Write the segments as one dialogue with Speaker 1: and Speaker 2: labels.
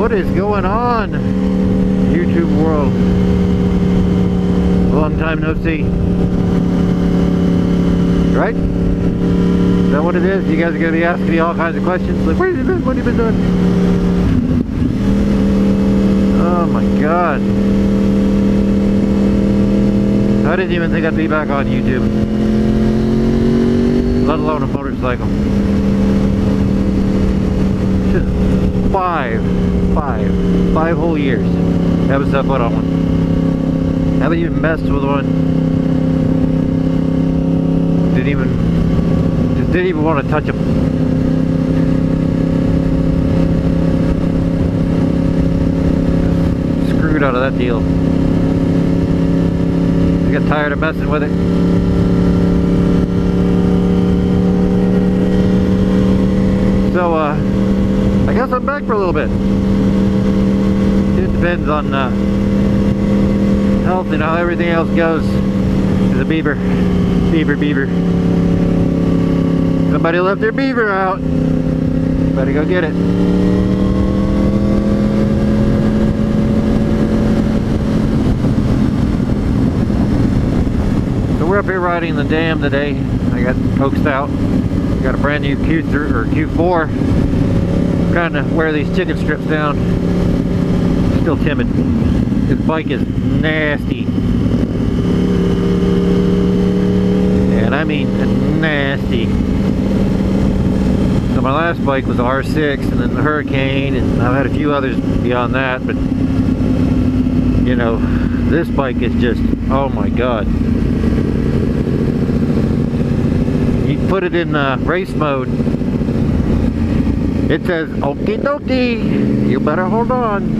Speaker 1: What is going on, YouTube world? Long time no see. Right? Is that what it is? You guys are going to be asking me all kinds of questions. Like, where have you been? What have you been doing? Oh my god. I didn't even think I'd be back on YouTube. Let alone a motorcycle. Five whole years. Haven't set foot on one. Haven't even messed with one. Didn't even want to touch them. Screwed out of that deal. I got tired of messing with it. So, I guess I'm back for a little bit. It depends on health and how everything else goes. There's a beaver. Beaver. Somebody left their beaver out. Better go get it. So we're up here riding the dam today. I got coaxed out. Got a brand new Q3 or Q4. I'm trying to wear these chicken strips down. Still timid. This bike is nasty. And I mean nasty. So my last bike was a R6 and then the Hurricane, and I've had a few others beyond that, but you know, this bike is just, oh my god. You put it in race mode, it says okie dokie, you better hold on.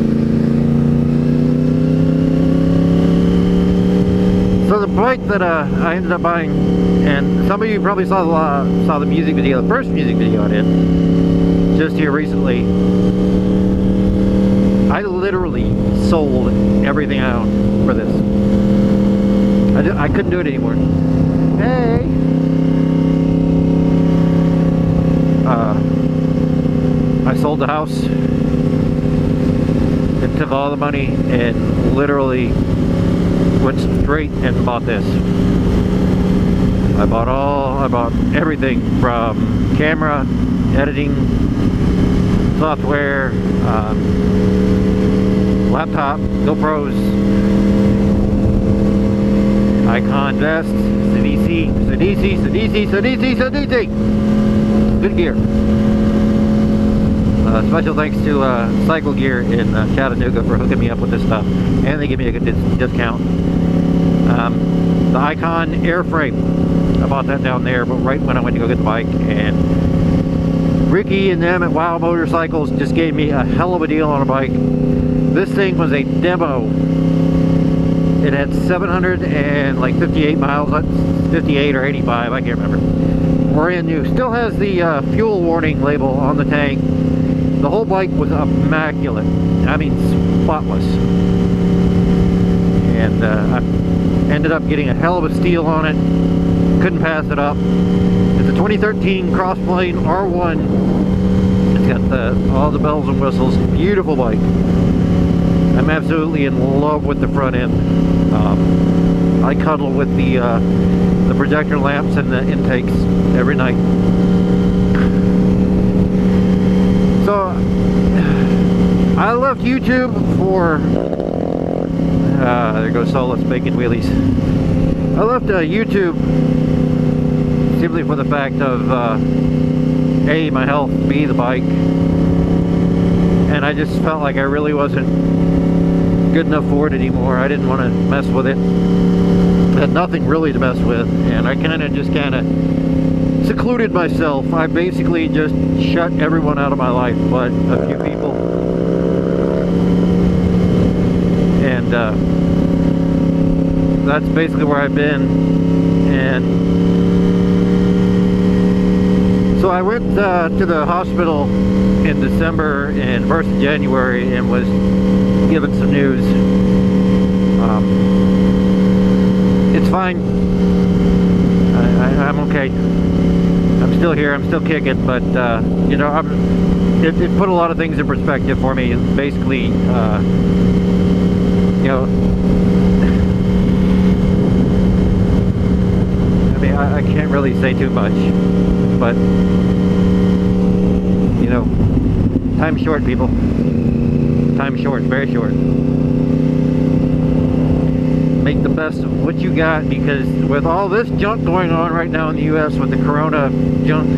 Speaker 1: So the bike that I ended up buying, and some of you probably saw the music video, the first music video I did, just here recently. I literally sold everything I owned for this. I couldn't do it anymore. Hey! I sold the house. It took all the money and literally went straight and bought this. I bought everything from camera, editing, software, laptop, GoPros, Icon vest, CDC. Good gear. Special thanks to Cycle Gear in Chattanooga for hooking me up with this stuff, and they give me a good discount. The Icon airframe, I bought that down there, but right when I went to go get the bike, and Ricky and them at Wow Motorcycles just gave me a hell of a deal on a bike. This thing was a demo. It had 758 miles, 58 or 85, I can't remember. Brand new. Still has the fuel warning label on the tank. The whole bike was immaculate. I mean, spotless. And I ended up getting a hell of a steal on it. Couldn't pass it up. It's a 2013 Crossplane R1. It's got all the bells and whistles. Beautiful bike. I'm absolutely in love with the front end. I cuddle with the projector lamps and the intakes every night. So I left YouTube for there goes Solus making wheelies. I left YouTube simply for the fact of A, my health, B, the bike, and I just felt like I really wasn't good enough for it anymore. I didn't want to mess with it. I had nothing really to mess with, and I kind of secluded myself. I basically just shut everyone out of my life but a few people. And that's basically where I've been. And so I went to the hospital in December and 1st of January and was given some news. It's fine. I'm okay. I'm still here, I'm still kicking, but you know, it put a lot of things in perspective for me. And basically, you know, I mean, I can't really say too much, but you know, time's short, people. Time's short, very short. Make the best of what you got, because with all this junk going on right now in the US with the corona junk,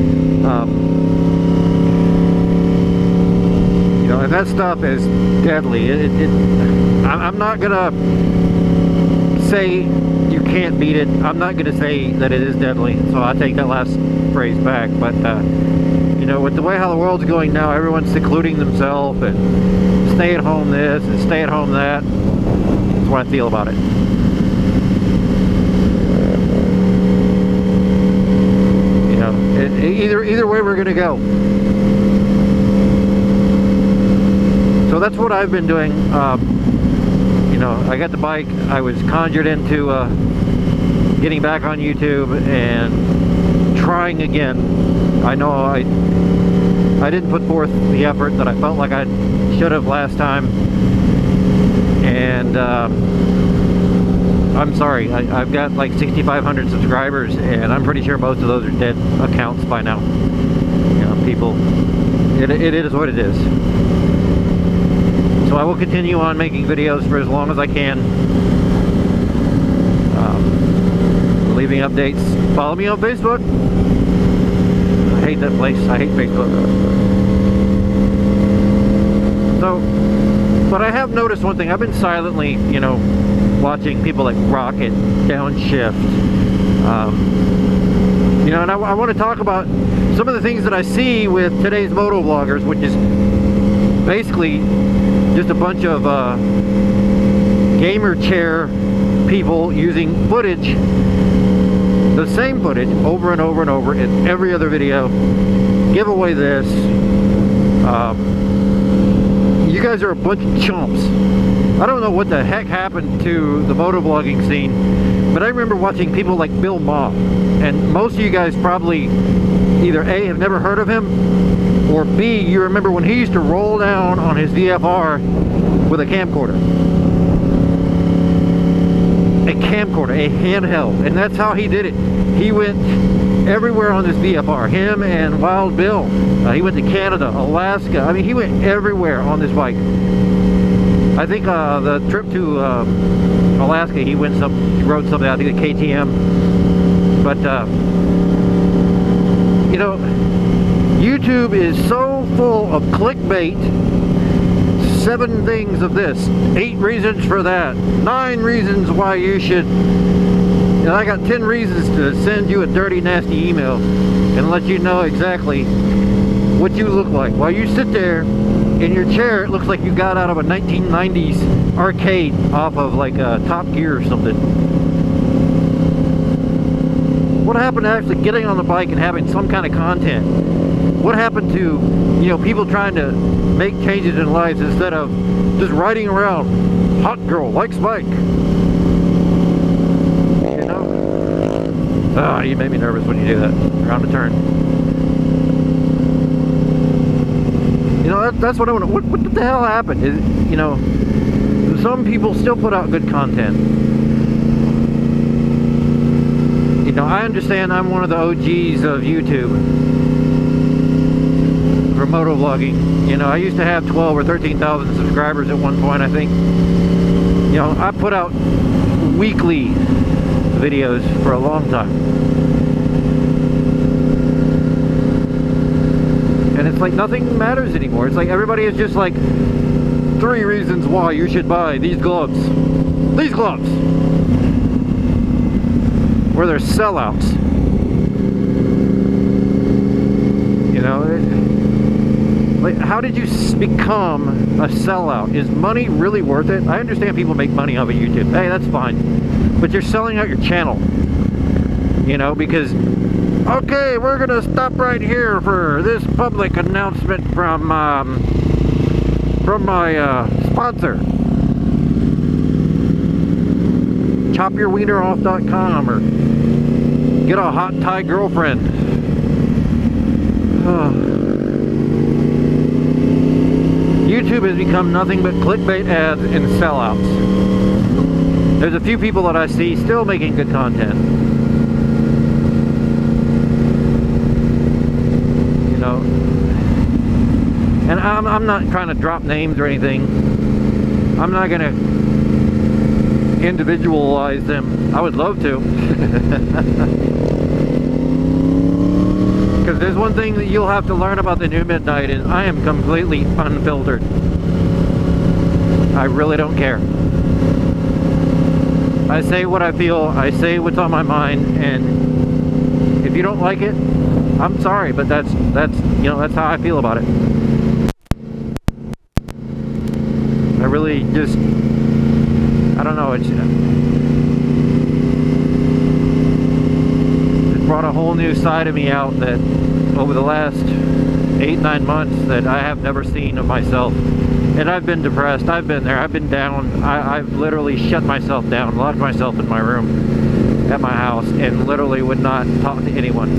Speaker 1: you know, and that stuff is deadly. I'm not gonna say you can't beat it. I'm not gonna say that it is deadly, so I take that last phrase back. But you know, with the way how the world's going now, everyone's secluding themselves and stay at home this and stay at home that. That's what I feel about it. You know, either way we're gonna go. So that's what I've been doing. You know, I got the bike. I was conjured into getting back on YouTube and trying again. I know I didn't put forth the effort that I felt like I should have last time, and I'm sorry. I've got like 6,500 subscribers, and I'm pretty sure most of those are dead accounts by now. You know, people, it is what it is. So I will continue on making videos for as long as I can. Leaving updates. Follow me on Facebook. I hate that place. I hate Facebook. So, but I have noticed one thing. I've been silently, you know, watching people like Rocket, Downshift. You know, and I want to talk about some of the things that I see with today's moto vloggers, which is basically just a bunch of gamer chair people using footage, the same footage over and over and over in every other video. Give away this. You guys are a bunch of chumps. I don't know what the heck happened to the motovlogging scene, but I remember watching people like Bill Maher, and most of you guys probably either A, have never heard of him, or B, you remember when he used to roll down on his VFR with a camcorder. A camcorder, a handheld, and that's how he did it. He went everywhere on this VFR, him and Wild Bill. He went to Canada, Alaska. I mean, he went everywhere on this bike. I think the trip to Alaska, he rode something, I think a KTM. But you know, YouTube is so full of clickbait. 7 things of this, 8 reasons for that, 9 reasons why you should. And I got 10 reasons to send you a dirty, nasty email and let you know exactly what you look like. While you sit there in your chair, it looks like you got out of a 1990s arcade off of like Top Gear or something. What happened to actually getting on the bike and having some kind of content? What happened to, you know, people trying to make changes in lives instead of just riding around, hot girl likes bike? You know? Ah, you made me nervous when you do that. Around the turn. You know, that's what I want to, what the hell happened? Is, you know, some people still put out good content. You know, I understand I'm one of the OGs of YouTube for motovlogging. You know, I used to have 12 or 13,000 subscribers at one point, I think. You know, I put out weekly videos for a long time. And it's like nothing matters anymore. It's like everybody is just like 3 reasons why you should buy these gloves. These gloves! Where they're sellouts. You know, like, how did you become a sellout? Is money really worth it? I understand people make money off of YouTube. Hey, that's fine. But you're selling out your channel. You know, because, okay, we're gonna stop right here for this public announcement from my sponsor. ChopYourWienerOff.com, or get a hot Thai girlfriend. become nothing but clickbait ads and sellouts. There's a few people that I see still making good content. You know, and I'm not trying to drop names or anything. I'm not going to individualize them. I would love to. Because there's one thing that you'll have to learn about the new Midnight, and I am completely unfiltered. I really don't care. I say what I feel, I say what's on my mind, and if you don't like it, I'm sorry, but that's you know, that's how I feel about it. I really just, I don't know, it's brought a whole new side of me out that over the last 8-9 months that I have never seen of myself. And I've been depressed, I've been there, I've been down, I've literally shut myself down, locked myself in my room at my house, and literally would not talk to anyone.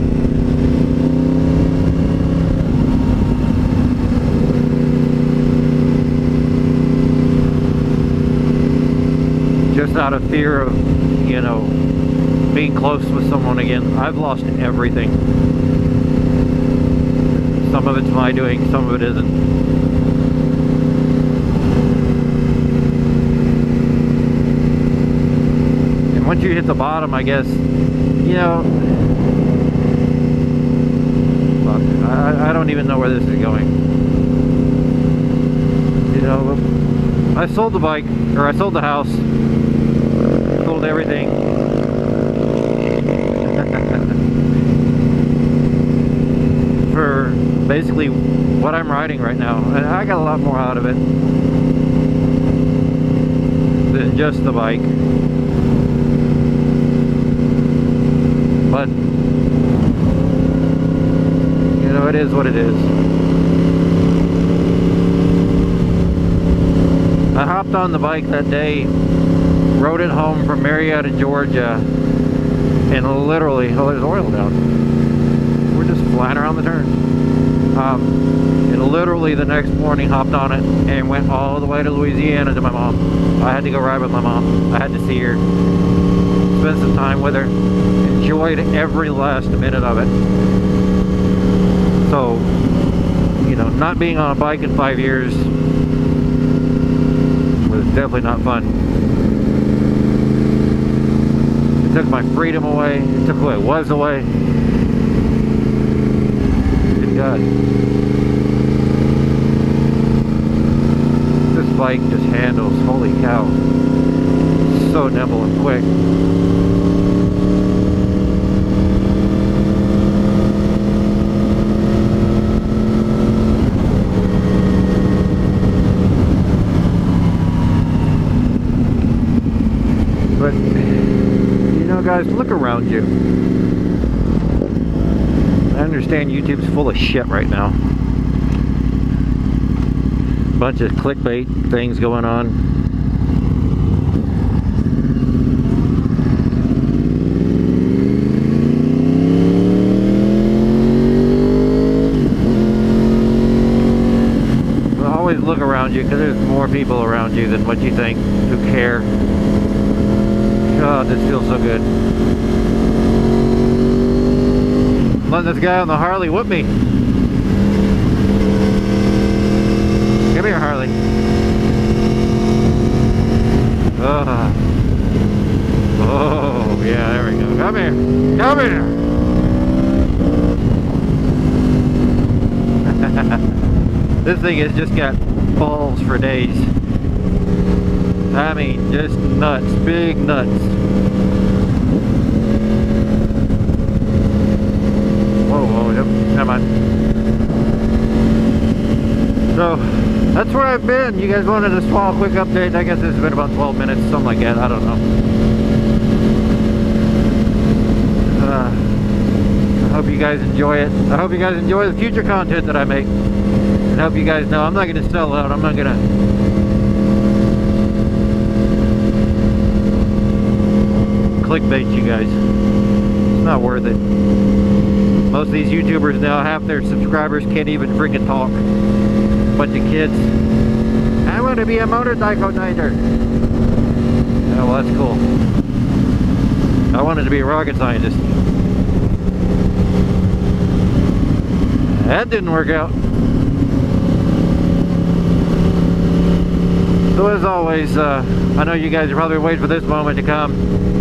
Speaker 1: Just out of fear of, you know, being close with someone again. I've lost everything. Some of it's my doing, some of it isn't. And once you hit the bottom, I guess, you know, I don't even know where this is going. You know, I sold the bike, or I sold the house, sold everything. For basically what I'm riding right now, and I got a lot more out of it than just the bike. But you know, it is what it is. I hopped on the bike that day, rode it home from Marietta, Georgia, and literally, oh, there's oil down. We're just flying around the turn. And literally the next morning hopped on it and went all the way to Louisiana to my mom. I had to go ride with my mom. I had to see her, spend some time with her, enjoyed every last minute of it. So, you know, not being on a bike in 5 years was definitely not fun. It took my freedom away. It took what it was away. Good God. This bike just handles, holy cow, so nimble and quick. But, you know, guys, look around you. I understand YouTube's full of shit right now. Bunch of clickbait things going on. But always look around you, because there's more people around you than what you think who care. God, this feels so good. I'm letting this guy on the Harley whip me. Come here, Harley. Oh, yeah, there we go. Come here. Come here. This thing has just got balls for days. I mean, just nuts. Big nuts. Whoa, yep, never mind. So, that's where I've been. You guys wanted a small, quick update. I guess this has been about 12 minutes, something like that. I don't know. I hope you guys enjoy it. I hope you guys enjoy the future content that I make. And I hope you guys know I'm not going to sell out. I'm not going to clickbait you guys. It's not worth it. Most of these YouTubers now, half their subscribers can't even freaking talk. Bunch of kids. I want to be a motorcycle rider. Oh, well, that's cool. I wanted to be a rocket scientist. That didn't work out. So as always, I know you guys are probably waiting for this moment to come.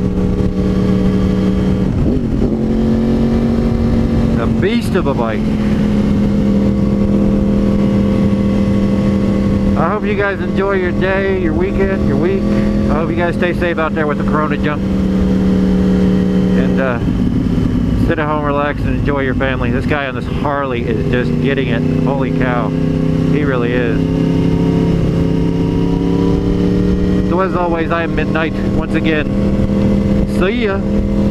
Speaker 1: A beast of a bike. I hope you guys enjoy your day, your weekend, your week. I hope you guys stay safe out there with the corona junk. And sit at home, relax, and enjoy your family. This guy on this Harley is just getting it. Holy cow. He really is. So as always, I am Midnight once again. See ya.